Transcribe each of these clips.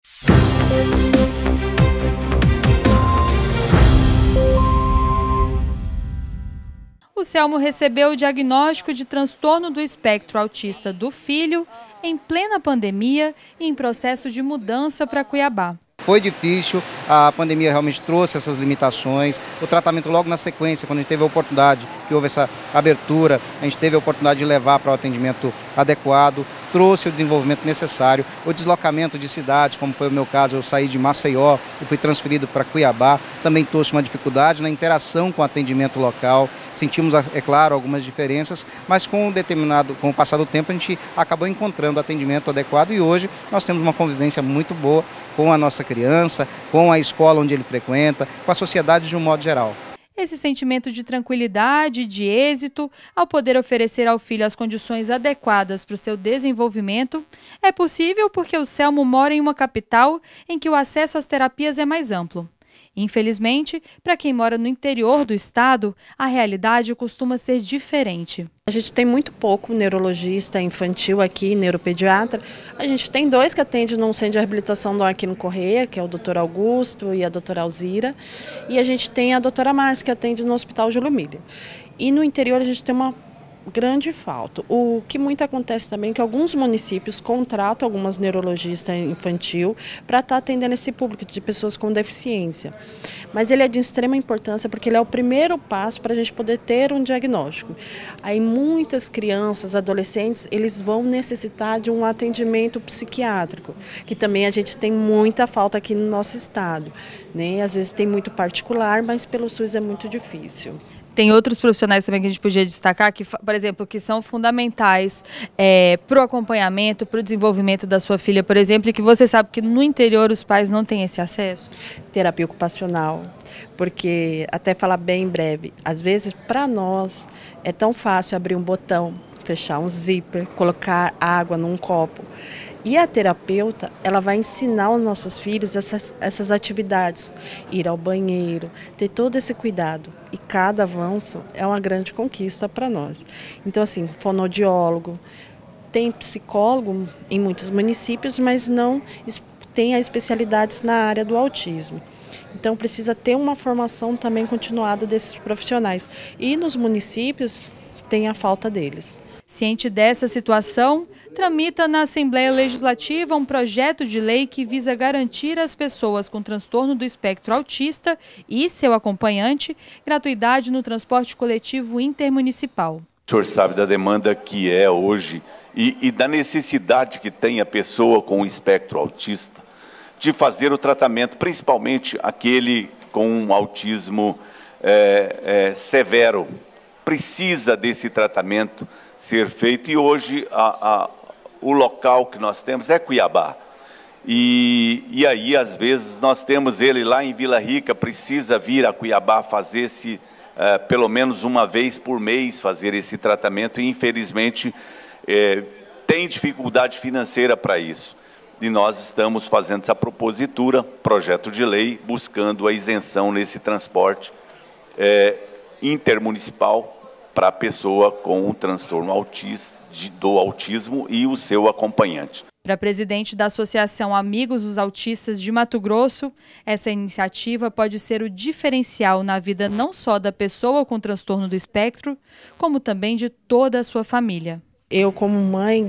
O Selmo recebeu o diagnóstico de transtorno do espectro autista do filho em plena pandemia e em processo de mudança para Cuiabá. Foi difícil, a pandemia realmente trouxe essas limitações, o tratamento logo na sequência, quando a gente teve a oportunidade, que houve essa abertura, a gente teve a oportunidade de levar para o atendimento adequado, trouxe o desenvolvimento necessário, o deslocamento de cidades, como foi o meu caso, eu saí de Maceió e fui transferido para Cuiabá, também trouxe uma dificuldade na interação com o atendimento local, sentimos, é claro, algumas diferenças, mas com o passar do tempo a gente acabou encontrando o atendimento adequado e hoje nós temos uma convivência muito boa com a nossa criança, com a escola onde ele frequenta, com a sociedade de um modo geral. Esse sentimento de tranquilidade e de êxito, ao poder oferecer ao filho as condições adequadas para o seu desenvolvimento, é possível porque o Selmo mora em uma capital em que o acesso às terapias é mais amplo. Infelizmente, para quem mora no interior do estado, a realidade costuma ser diferente. A gente tem muito pouco neurologista infantil aqui, neuropediatra. A gente tem 2 que atendem no Centro de Reabilitação do Aquino Correia, que é o Dr. Augusto e a doutora Alzira. E a gente tem a doutora Márcia, que atende no Hospital Júlio Miller. E no interior a gente tem uma grande falta. O que muito acontece também é que alguns municípios contratam algumas neurologistas infantil para estar atendendo esse público de pessoas com deficiência. Mas ele é de extrema importância porque ele é o primeiro passo para a gente poder ter um diagnóstico. Aí muitas crianças, adolescentes, eles vão necessitar de um atendimento psiquiátrico, que também a gente tem muita falta aqui no nosso estado, né? Às vezes tem muito particular, mas pelo SUS é muito difícil. Tem outros profissionais também que a gente podia destacar, que, por exemplo, que são fundamentais para o acompanhamento, para o desenvolvimento da sua filha, por exemplo, e que você sabe que no interior os pais não têm esse acesso? Terapia ocupacional, porque, até falar bem breve, às vezes para nós é tão fácil abrir um botão, fechar um zíper, colocar água num copo. E a terapeuta, ela vai ensinar aos nossos filhos essas atividades, ir ao banheiro, ter todo esse cuidado. E cada avanço é uma grande conquista para nós. Então, assim, fonoaudiólogo, tem psicólogo em muitos municípios, mas não tem as especialidades na área do autismo. Então, precisa ter uma formação também continuada desses profissionais. E nos municípios, tem a falta deles. Ciente dessa situação, tramita na Assembleia Legislativa um projeto de lei que visa garantir às pessoas com transtorno do espectro autista e seu acompanhante gratuidade no transporte coletivo intermunicipal. O senhor sabe da demanda que é hoje e da necessidade que tem a pessoa com o espectro autista de fazer o tratamento, principalmente aquele com um autismo severo. Precisa desse tratamento ser feito e hoje o local que nós temos é Cuiabá. E aí, às vezes, nós temos ele lá em Vila Rica, precisa vir a Cuiabá fazer pelo menos uma vez por mês, fazer esse tratamento e, infelizmente, tem dificuldade financeira para isso. E nós estamos fazendo essa propositura, projeto de lei, buscando a isenção nesse transporte intermunicipal para a pessoa com o transtorno do autismo e o seu acompanhante. Para a presidente da Associação Amigos dos Autistas de Mato Grosso, essa iniciativa pode ser o diferencial na vida não só da pessoa com transtorno do espectro, como também de toda a sua família. Eu, como mãe,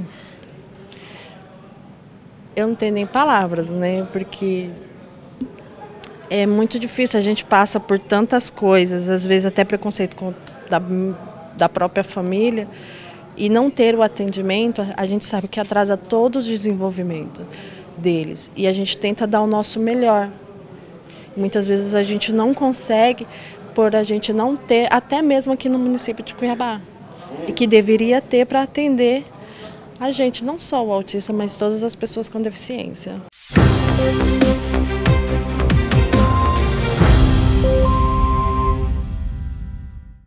eu não tenho nem palavras, né? Porque é muito difícil, a gente passa por tantas coisas, às vezes até preconceito da própria família, e não ter o atendimento, a gente sabe que atrasa todo o desenvolvimento deles. E a gente tenta dar o nosso melhor. Muitas vezes a gente não consegue, por a gente não ter, até mesmo aqui no município de Cuiabá. E que deveria ter para atender a gente, não só o autista, mas todas as pessoas com deficiência.